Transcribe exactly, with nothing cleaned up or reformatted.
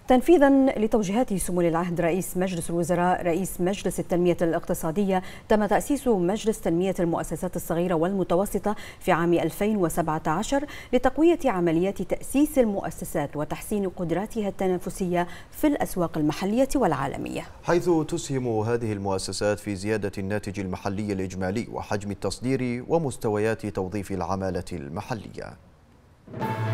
تنفيذا لتوجيهات سمو العهد رئيس مجلس الوزراء رئيس مجلس التنمية الاقتصادية، تم تأسيس مجلس تنمية المؤسسات الصغيرة والمتوسطة في عام ألفين وسبعة عشر لتقوية عمليات تأسيس المؤسسات وتحسين قدراتها التنافسية في الأسواق المحلية والعالمية، حيث تسهم هذه المؤسسات في زيادة الناتج المحلي الإجمالي وحجم التصدير ومستويات توظيف العمالة المحلية.